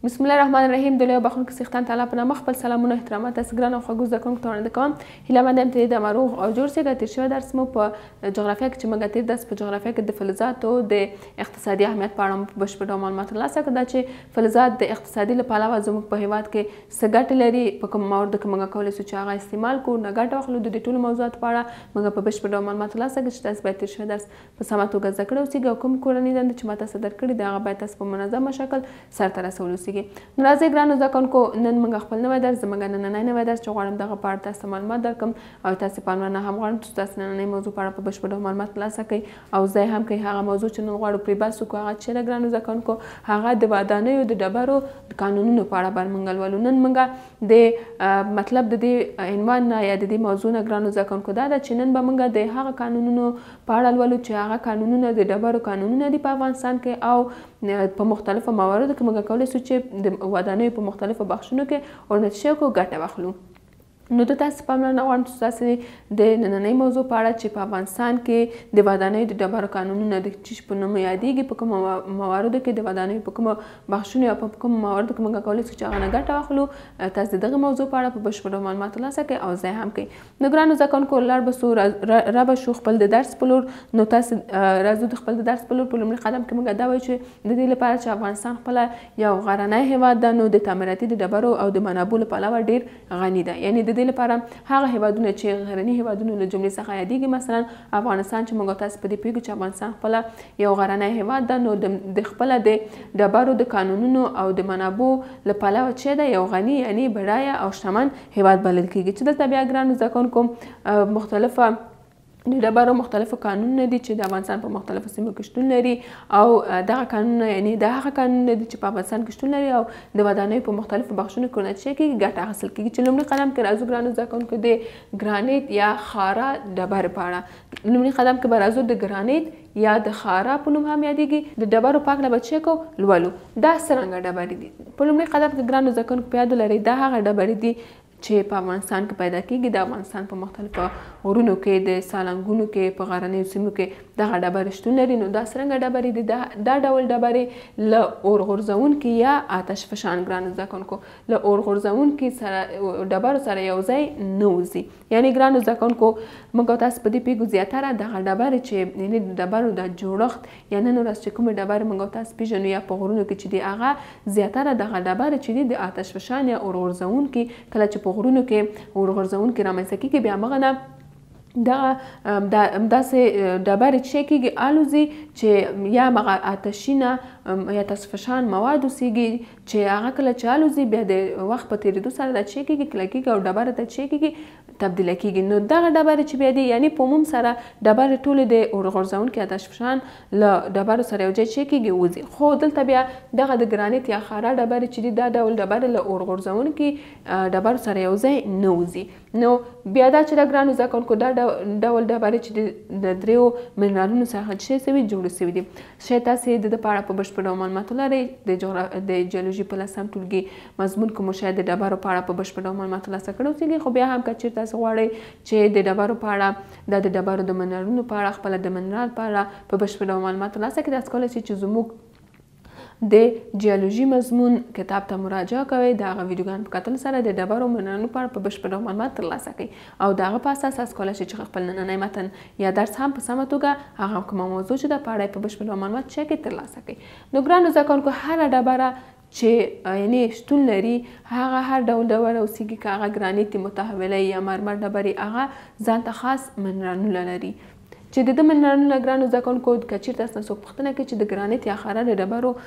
بسم الله الرحمن الرحیم. د لوی بخښونکي څښتن تعالی په نامه خپل سلامونه احترامات تاسو ګران او خوږو زده کوونکو ته وړاندې کوم. هیله مند یم چې د روغ او جوړ سئ. تېر شوی درس مو په جغرافیه کې چې موږ تېر درس په جغرافیه کې د فلزاتو د اقتصادي اهمیت په اړه مو په بشپړ ډول معلومات ترلاسه کړل چې فلزات د اقتصادي له پلوه زموږ په هېواد کې څه ګټې لري، په کوم موردو کې موږ کولی شو چې هغه استعمال کړو، نه ګټه واخلو. د دې ټولو موضوعاتو په اړه موږ په بشپړ ډول معلومات ترلاسه کړل چې تاسو باید تېر شوی درس په سمه توګه زده کړی اوسئ او کوم کورنۍ دندې چې ما تاسو درکړي دي هغه باید تاسو په منظمه شکل سرته رسولي اوسئ. نو راځئ ګرانو زده کوونکو، نن موږ خپل نوی درس زموږ نننی نوی درس چې غواړم دغه په اړه تاسو ته معلومات درکړم او تاسې پاملرنه هم غواړم چې تاسو نننۍ موضوع په اړه په بشپړ ډول معلومات ترلاسه کړئ او زده هم کوئ. هغه موضوع چې نن غواړو پرې بحث وکړو هغه چې ده ګرانو زده کوونکو، هغه د ودانیو د ډبرو قانونونو په اړه باید موږ لولو. نن موږ د مطلب د دې عنوان نه یا د دې موضوع نه ګرانو زده کوونکو دا ده چې نن به موږ د هغه قانونونو په اړه لولو چې هغه قانونونه د ډبرو قانونونه دي په افغانستان کې او په مختلفو مواردو کې موږ کولی شو چې د ودانیو په مختلفو بخشونو کې ورنه شو کو ګټه واخلو. نو د تاسو پاملرنه غواړم چې تاسو د نننۍ موضوع په اړه چې په افغانستان کې د ودانیو د ډبرو قانونونه د چې په نوم یادېږي په کومو مواردو کې د ودانیو په کومو بخشونو یا په کومو مواردو کې موږ کولی شو چې هغه نه ګټه واخلو. تاسو د دغه موضوع په اړه په بشپړ ډول معلومات ترلاسه کړئ او ځای هم کوئ. نو ګرانو زده کوونکو، لاړ به سو را به شو خپل د درس په لور. نو تاسو راځو د خپل د درس په لور. په لومړي قدم کې موږ دا وایو چې د دې لپاره چې افغانستان خپله یو غرنی هېواد ده نو د تعمیراتي د ډبرو او د منابعو له پلوه ډېر غني ده. یعنې د دې لپاره هغه هېوادونه چې غرني هېوادونو له جملې څخه یادېږي، مثلا افغانستان چې موږ تاسو په دې پوهېږو چې افغانستان خپله یو غرنی هېواد ده نو د خپله د ډبرو د قانونونو او د منابعو له پلوه چې ده یو غني یعنې بډایه او شتمن هېواد بلل کېږي. چې دلته بیا ګرانو زده کوونکو مختلفه د ډبرو مختلفو قانونونه دي چې د افغانستان په مختلفو سیمو کې شتون لري او دغه قانونونه یعنې د هغه قانونونه دي چې په افغانستان کې شتون لري او د ودانیو په مختلفو بخشونو کې ورنه څه کېږي ګټه حاصل کېږي. چې لومړي قدم کې راځو ګرانو زده کوونکو د ګرانیت یا خارا ډبرې په اړه. لومړي قدم کې به راځو د ګرانیت یا د خارا په نوم هم یادېږي د ډبرو په هکله به څه کوو لولو. دا څه رنګه ډبرې دي؟ په لومړي قدم کې ګرانو زده کوونکو په یاد ولرئ دا هغه ډبرې دي چې په افغانستان کې پیدا کېږي. د افغانستان په مختلفو غرونو کې، د سالنګونو کې، په غرنیو سیمو کې دغه ډبرې شتون لري. نو دا څرنګه ډبرې دي؟ دا ډول ډبرې له اور غورځونکي یا آتش فشان ګرانو زده کوونکو له اور غورځونکي سره ډبرو سره یو ځای نه وځي. یعنې ګرانو زده کوونکو، موږ تاسو په دې پوهېږو زیاتره دغه ډبرې چې یعنې د ډبرو د جوړښت یا نن ورځ چې کومې ډبرې موږ تاسو پېژنو یا په غرونو کې چې دي هغه زیاتره دغه ډبرې چې دي د آتش فشان یا اور غورځونکي کله چې په غرونو کې اور غورځونکي رامنځته کېږي بیا همغه نه داسې ډبرې چې کېږي الوځي چې یا همغه آتشینه یا آتشفشان مواد اوسېږي چې هغه کله چې الوځي بیا د وخت په تېرېدو سره دا چې کېږي کله کېږي او ډبره ته چې کېږي تبدیله کېږي. نو دغه ډبرې چې بیا دي یعنې په عموم سره ډبرې ټولې د اور غورځونکي آتشفشان له ډبرو سره یو ځای چې کېږي وځي. خو دلته بیا دغه د ګرانیت یا خارا ډبرې چې دي دا ډول ډبرې له اور غورځونکي ډبرو سره یو ځای نه وځي. نو بیا دا چې د ګرانو زده کوونکو دا ډول ډبرې چې د دریو منرالونو څخه څه شوي جوړې شوي دي. شاید تاسې د ده په اړه په بشپړ ډول معلومات ولرئ. د جیولوژي په 10م ټولګي مضمون کې مو شاید د ډبرو په اړه په بشپړ ډول معلومات ترلاسه کړي اوسېږي. خو بیا هم که چېرته تاسو غواړئ چې د ډبرو په اړه دا د ډبرو د منرالونو په اړه خپله د منرال په اړه په بشپړ ډول معلومات ترلاسه کړئ، تاسو کولی شئ چې زموږ د جیولوژي مضمون کتاب ته مراجعه کوئ. د هغه ویډیوګانو په کتلو سره د ډبرو منرالونو په اړه په بشپړ ډول معلومات ترلاسه کړئ او د هغه په اساس تاسو کولی شئ چې خپل نننی متن یا درس هم په سمه توګه هغه کومه موضوع چې ده په اړه یې په بشپړ ډول معلومات چې ترلاسه کړئ. نو ګرانو زده کوونکو، هره ډبره چې یعنې شتون لري هغه هر ډول ډبره اوسېږي، که هغه ګرانیت متحوله یا مرمر ډبرې، هغه ځان ته خاص منرالونه لري چې د ده منرالونه ګرانو زده کوونکو که چېرته تاسو نه څوک پوښتنه کوي چې د ګرانیت یا خارا د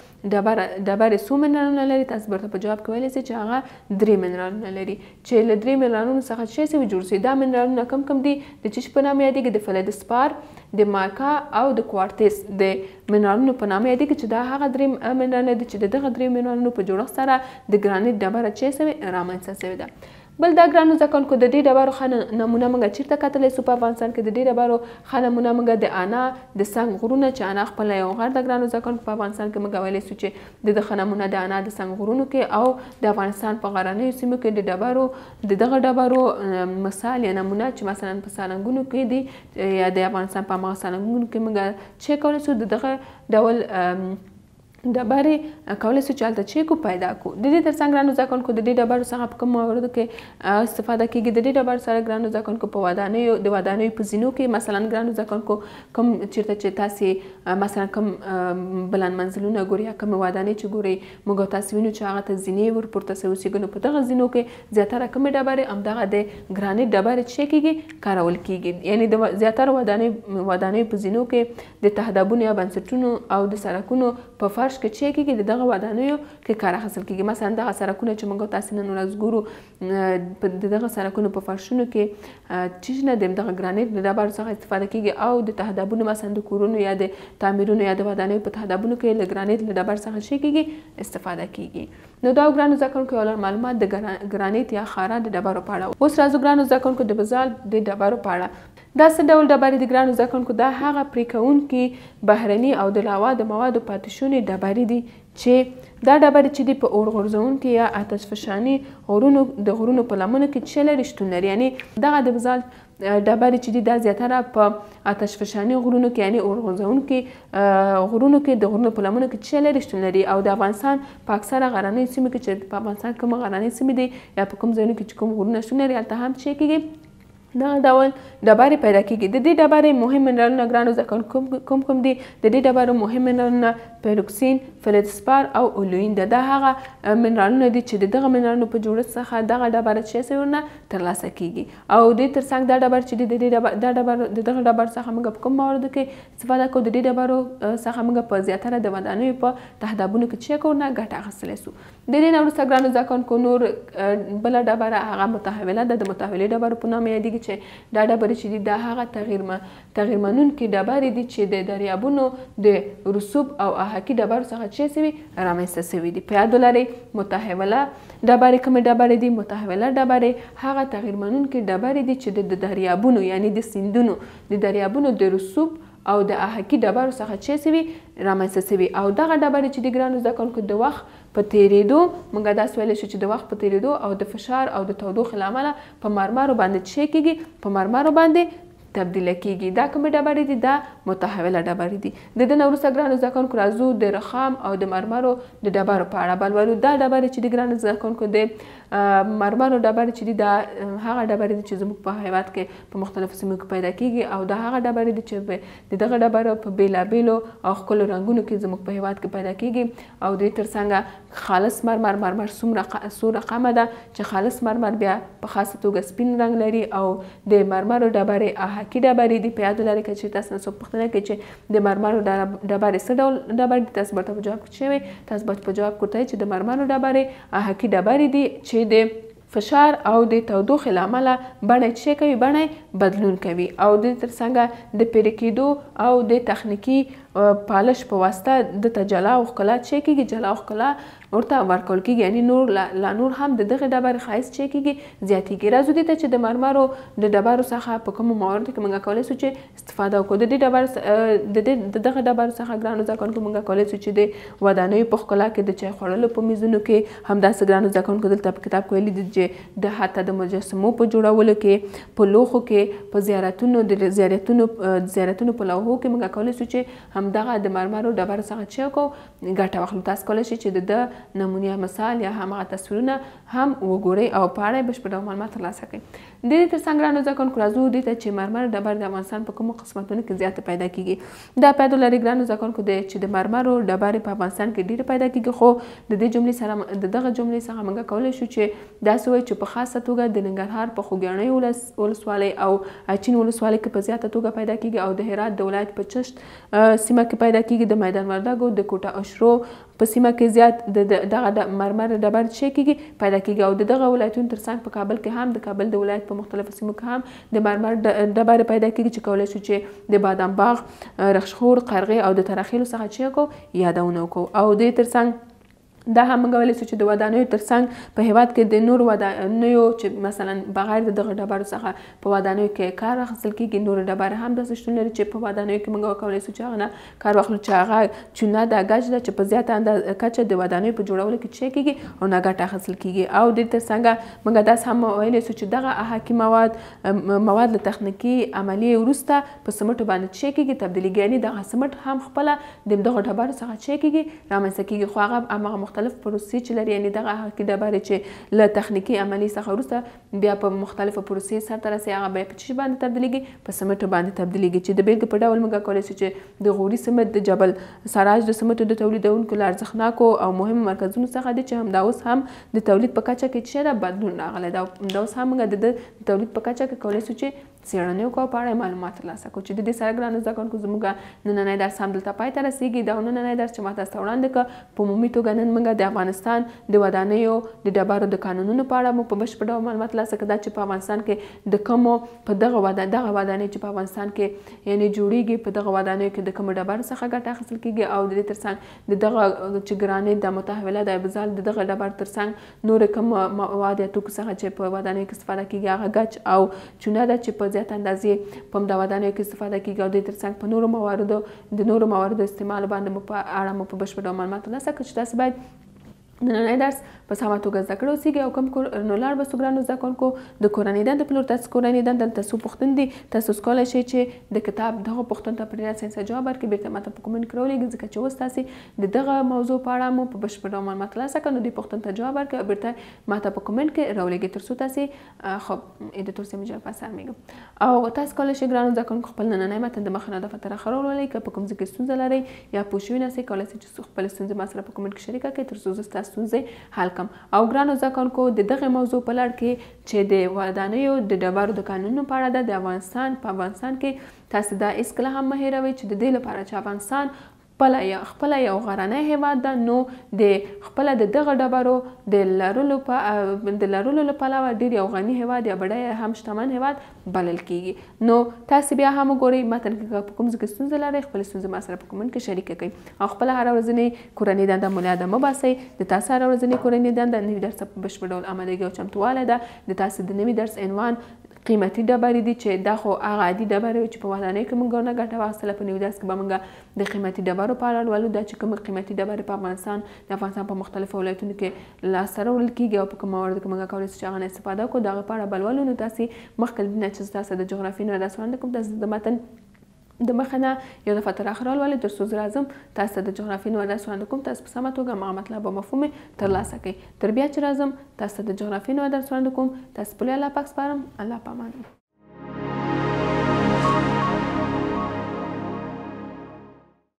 ډبرې څو منرالونه لري، تاسو به ورته په جواب کې ویلی شئ چې هغه 3 منرالونه لري چې له 3 منرالونو څخه څه شوي جوړ شوي. دا منرالونه کوم کوم دي؟ د چې په نامه یادېږي د فلدسپار، د مایکا او د کوارتز د منرالونو په نامه یادېږي چې دا هغه 3 منرالونه دي چې د دغه 3 منرالونو په جوړښت سره د ګرانیت ډبره چې شوې رامنځته شوې ده. بل دا ګرانو زده کوونکو، د دې ډبرو ښه نمونه موږ چېرته کتلی سو په افغانستان کې؟ د دې ډبرو ښه نمونه موږ د انا د سنګ غرونه چې انا خپله یو غر ده ګرانو زده کوونکو په افغانستان کې موږ ویلی سو چې د ده ښه نمونه د انا د سنګ غرونو کې او د افغانستان په غرنیو سیمو کې د دغه ډبرو مثال یا نمونه چې مثلا په سالنګونو کې دي یا د افغانستان په هماغه سالنګونو کې موږ چې کولی سو د دغه ډول ډبرې کولی شو چې هلته چیک پیدا کړو. د دې ترڅنګ ګرانو زده کوونکو د دې ډبرو څخه په کومو مواردو کې استفاده کیږي؟ د دې ډبرو سره ګرانو زده کوونکو په ودانیو په زینو کې مثلا ګرانو زده کوونکو کوم چیرته چې تاسې مثلا کوم بلند منزلونه ګورئ یا کومې ودانۍ چې ګورئ موږ او تاسې وینو چې هغه ته زینې ورپورته سوي اوسېږي. نو په دغه زینو کې زیاتره کومې ډبرې همدغه د ګرانیټ ډبرې څه کیږي؟ کارول کیږي. یعنې د زیاتره ودانیو په زینو کې د تهدابونو یا بنسټونو او د سړکونو په فرش کې څه کیږي؟ د دغه ودانیو کې کار اخیستل کیږي. مثلا دغه سړکونه چې موږ تاسې نن ورځ ګورو د دغه سړکونو په فرشونو کې چې نه د دغه ګرانیټ د ډبرو څخه استفاده کیږي او د تهدابونو مثلا د کورونو یا د تعمیرونو یا د ودانیو په تهدابونو کې له ګرانیټ له ډبر څخه څه کیږي؟ استفاده کیږي. نو دا ګرانو زده کوونکو یو لړ معلومات د ګرانیټ یا خارا د ډبرو په اړه. اوس راځو ګرانو زده کوونکو د بزالت د ډبرو په اړه. دا څه ډول ډبرې دي ګرانو زده کوونکو؟ دا هغه پرې کوونکي بهرني او د لاوا د موادو پاتې شونې ډبرې دي چې دا ډبرې چې دي په اور غورځونکي یا آتش فشاني د غرونو په لمنو کې څه لري؟ شتون لري. یعنې دغه د بزالت ډبرې چې دي دا زیاتره په آتش فشاني غرونو کې یعنې اور غورځونکي غرونو کې د غرونو په لمنو کې څه لري؟ شتون لري. او د افغانستان په اکثره غرنیو سیمو کې چې په افغانستان کوم غرنۍ سیمې دي یا په کوم ځایونو کې چې کوم غرونه شتون لري هلته هم څه کیږي؟ دغه ډول ډبرې پیدا کیږي. د دې ډبرې مهم منرالونه ګرانو زده کوونکو کوم دي؟ د دې ډبرو مهم منرالونه پیروکسین، فلزپار او اولوین ده. دا هغه منرالونه دي چې د دغه منرالونو په جوړښت څخه دغه ډبره چې سوي ترلاسه کیږي. او دې ترڅنګ دا ډبر چې د دغه ډبر څخه موږ په کوم مواردو کې استفاده کوو؟ د دې ډبرو څخه موږ په زیاتره د ودانیو په تهدابونو کې څه کوو؟ ګټه اخیستلی سو. د دې نه وروسته ګرانو زده کوونکو نور بله ډبره هغه متحوله ده. د متحولې ډبرو په نامه یادیږي چې دا ډبرې چې دي دا هغه تغیر منونکي ډبرې دي چې د دریابونو د رسوب او آهکي ډبرو څخه څه سوي؟ رامنځته سوي دي. په یاد ولرئ متحوله ډبرې کومې ډبرې دي؟ متحوله ډبرې هغه تغیر منونکي ډبرې دي چې د دریابونو یعنې د سیندونو د دریابونو د رسوب او د آهکي ډبرو څخه څه سوي؟ رامنځته سوي. او دغه ډبرې چې د ګرانو زده کوونکو د وخت په تیریدو موږ داسې ویلی شو چې د وخت په تیریدو او د فشار او د تودوخې له امله په مرمرو باندې څه کیږي؟ په مرمرو باندې تبدیله کیږي. دا کومې ډبرې دي؟ دا متحوله ډبرې دي. د دې نه وروسته ګرانو زده کوونکو راځو د رخام او د مرمرو د ډبرو په اړه بل ولو. دا ډبرې چې د ګرانو زده کوونکو د مرمرو ډبرې چې دي دا هغه ډبرې دي چې زموږ په هیواد کې په مختلفو سیمو کې پیدا کیږي. او دا هغه ډبرې دي چې د دغه ډبرو په بیلابیلو او ښکلو رنګونو کې زموږ په هیواد کې پیدا کیږي. او د دې ترڅنګ خالص مرمر څو رقمه ده چې خالص مرمر بیا په خاصه توګه سپین رنګ لري او د مرمرو ډبرې آهکي ډبرې دي. په یاد ولرئ که چې تاسو نه څوک پوښتنه کوي چې د مرمرو ډبرې څه ډول ډبرې دي تاسو به ورته په جواب کې څه وایئ؟ تاسو به په جواب کې ورته وایئ چې د مرمرو ډبرې آهکي ډبرې دي چې د فشار او د تودوخې له امله بڼه یې څه کوي؟ بڼه یې بدلون کوي. او د دې ترڅنګ د پیرې کېدو او د تخنیکي پالش په واسطه دته جلا او ښکلا څه کیږي؟ جلا او ښکلا ورته ورکول کیږي. یعنې لا نور هم د دغه ډبرې ښایست څه کیږي؟ زیاتیږي. راځو دې ته چې د مرمرو د ډبرو څخه په کومو مواردو کې موږ کولی سو چې استفاده وکړو. د دغه ډبرو څخه ګرانو زده کوونکو موږ کولی سو چې د ودانیو په ښکلا کې د چای خوړلو په میزونو کې همداسې ګرانو زده کوونکو دلته په کتاب کې ویلي دي چې د حتی د مجسمو په جوړولو کې په لوښو کې په زیارتونو په لوحو کې موږ کولی سو چې همدغه د مرمرو ډبرو څخه څه وکړو؟ ګټه واخلو. تاسو کولی شئ چې د نمونیه مثال یا همغه تصویرونه هم وګورئ او په اړه یې بشپړ ډول معلومات ترلاسه کړئ. د دې ترڅنګ ګرانو زده کوونکو راځو دې ته چې مرمر ډبرې د افغانستان په کومو قسمتونو کې زیاته پیدا کیږي. دا په یاد ولرئ ګرانو زده کوونکو چې د مرمرو ډبرې په افغانستان کې ډېرې پیدا کیږي. خو د دغه جملې څخه موږ کولی شو چې داسې ووایو چې په خاصه توګه د ننګرهار په خوږیاڼۍ ولسوالۍ او اچین ولسوالۍ کې په زیاته توګه پیدا کیږي. او د هرات د ولایت په چشت سیمه کې پیدا کیږي. د میدان وردګو د کوټه اشرو په سیمه کې زیات دغه مرمر ډبرې څه کیږي؟ پیدا کیږي. او د دغه ولایتونو ترڅنګ په کابل کې هم د کابل د ولایت په مختلفو سیمو کې هم د مرمر ډبرې پیدا کیږي چې کولی شو چې د بادام باغ، رخشخور، قرغې او د ترخیلو څخه څه وکړو؟ یادونه وکړو. او دې ترڅنګ دا هم موږ ویلی سو چې د ودانیو ترڅنګ په هیواد کې د نورو ودانیو چې مثلا بغیر د دغه ډبرو څخه په ودانیو کې کار اخیستل کېږي نورې ډبرې هم داسې شتون لري چې په ودانیو کې موږ وکولی سو چې هغه نه کار واخلو چې هغه چونه ده ګچ ده چې په زیاته کچه د ودانیو په جوړولو کې څه کېږي او نه ګټه اخیستل کېږي او د ترڅنګه موږ داسې هم ویلی سو چې دغه احاکي مواد له تخنیکي عملیې وروسته په سمټو باندې څه کېږي تبدیلېږي یعنې دغه سمټ هم خپله د دغه ډبرو څخه څه کېږي رامنځته کېږي خو هغه هماغه مختلف پروسې چې لري یعنې دغه احاکي ډبرې چې له تخنیکي عملیې څخه وروسته بیا په مختلفو پروسې سرته رسي هغه بیا په څه باندې تبدیلېږي په سمټو باندې تبدیلېږي چې د بیلګې په ډول موږ کولی سو چې د غوري سمټ د جبل سراج د سمټو د تولیدونکو له ارزښتناکو او مهمو مرکزونو څخه دی چې همدا اوس هم د تولید په کچه کې څه ده بدلون راغلی ده او همدا اوس هم موږ د تولید په کچه کې کولی سو چې څېړنې وکړو په اړه معلومات ترلاسه کړو چې د دې سره ګرانو زده کوونکو زموږ نننی درس هم دلته پای ته رسیږي دا نننی درس چې ما تاسو ته وړاندې کړ په عمومي توګه نن موږ د افغانستان د ودانیو د ډبرو د قانونونو په اړه موږ په بشپړ ډول معلومات ترلاسه کړه دا چې په افغانستان کې د کومو په دغه ودانۍ چې په افغانستان کې یعنې جوړیږي په دغه ودانیو کې د کومو ډبرو څخه ګټه اخیستل کېږي او د دې ترڅنګ د دغه چې ګرانیټ د متحوله د ابزال د دغه ډبرو ترڅنګ نورې کوم مواد یا توکو څخه چې په ودانیو کې استفاده کېږي هغه ګچ او چونه ده چې په زیات اندازې په همدا ودانیو کې استفاده کېږي او د دې ترڅنګ په نورو موادو استعمال باندې مو په اړه مو په بشپړ ډول معلومات ترلاسه کړو چې تاسو باید نننی درس په سمه توګه زده کړی اوسېږي او کوم نو لاړ به سو ګرانو زده کوونکو د کورنۍ دندې په لور تاسو کورنۍ دنده دلته څو پوښتنې دي تاسو کولی شئ چې د کتاب دغه پوښتنو ته په ډېر اسانۍ جواب ورکړئ بیرته ماته په کومنټ کې راولېږئ ځکه چې اوس تاسې د دغه موضوع په اړه مو په بشپړ ډول معلومات ترلاسه کړه نو دې پوښتنو ته جواب ورکړئ او بیرته ماته په کومنټ کې راولېږئ تر څو تاسې خب ایډیټور صاحب اجازه پاسه میږم او تاسو کولی شئ ګرانو زده کوونکو خپل نننی متن د مخه نه دفعه تر اخره ولولئ که په کوم ځای کې ستونزه لرئ یا پوه شوي نسئ کولی شئ چې خپلې ستونزې ما سره په کومنټ کې شریکه کړئ تر څو زه ستاسو ستونزې حل کړم او ګرانو زده کوونکو د دغه موضوع په لړ کې چې د ودانیو د ډبرو د قانونونو په اړه ده د افغانستان کې تاسو دا هېڅکله هم مه هېروئ چې د دې لپاره چې افغانستان خپله یو غرنی هیواد ده نو د خپله د دغه ډبرو د لرلو له پلوه ډېر یو غني هیواد یا بډایه هم شتمن هیواد بلل کیږي نو تاسو بیا هم وګورئ متن کې په کوم ځای کې ستونزه لرئ خپلې ستونزې ما سره په کومنټ کې شریکه کړئ او خپله هره ورځنۍ کورنۍ دنده مو له یاده مه باسئ د تاسو هره ورځنۍ کورنۍ دنده نوي درس په بشپړ ډول امادګي او چمتووالی ده د تاسو د نوي درس عنوان قیمتي ډبرې دي چې دا خو هغه عادي ډبرې چې په ودانیو کې موږ نه ګټه واخیستله په نوي درس کې به موږ د قیمتي ډبرو په اړه لولو دا چې کومې قیمتي ډبرې په افغانستان په مختلفو ولایتونو کې لاسته راوړل کېږي او په کوم موردو کې موږ کولی شو چې هغه نه استفاده وکړو د هغې په اړه به لولو نو تاسې مخکې له دې نه چې تاسو د جغرافیې نه درس وړاندې کوم تاسو د متن د مخه نه یو دفعه تر اخره ولولئ تر څو زه راځم تاسو ته د جغرافیې نوی درس وړاندې کوم تاسو په سمه توګه هماغه مطلب او مفهوم یې ترلاسه کړئ تر بیا چې راځم تاسو ته د جغرافیې نوی درس وړاندې کوم تاسو په الله پاک سپارم الله په امان